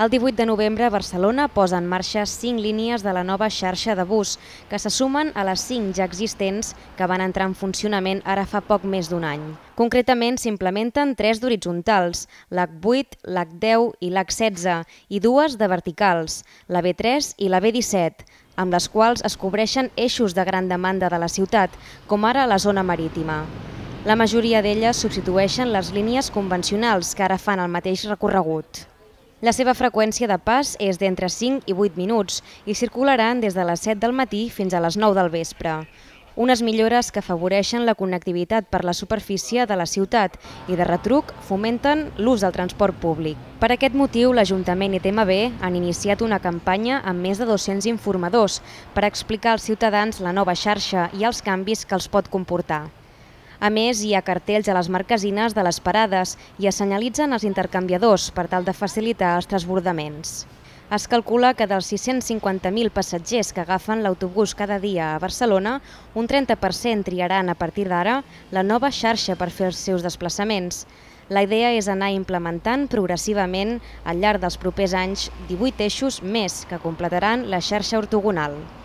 El 18 de novembre, Barcelona posa en marxa 5 línies de la nova xarxa de bus, que se sumen a les 5 ja existents que van entrar en funcionament ara fa poc més d'un any. Concretament, s'implementen 3 d'horitzontals, l'H8, l'H10 i l'H16, i 2 de verticals, la B3 i la B17, amb les quals es cobreixen eixos de gran demanda de la ciutat, com ara la zona marítima. La majoria d'elles substitueixen les línies convencionals que ara fan el mateix recorregut. La seva freqüència de pas és d'entre 5 i 8 minuts i circularan des de les 7 del matí fins a les 9 del vespre. Unes millores que afavoreixen la connectivitat per la superfície de la ciutat i de retruc fomenten l'ús del transport públic. Per aquest motiu, l'Ajuntament i TMB han iniciat una campanya amb més de 200 informadors per explicar als ciutadans la nova xarxa i els canvis que els pot comportar. A més, hi ha cartells a les marquesines de les parades i es senyalitzen els intercanviadors per tal de facilitar els transbordaments. Es calcula que dels 650.000 passatgers que agafen l'autobús cada dia a Barcelona, un 30% triaran a partir d'ara la nova xarxa per fer els seus desplaçaments. La idea és anar implementant progressivament al llarg dels propers anys 18 eixos més que completaran la xarxa ortogonal.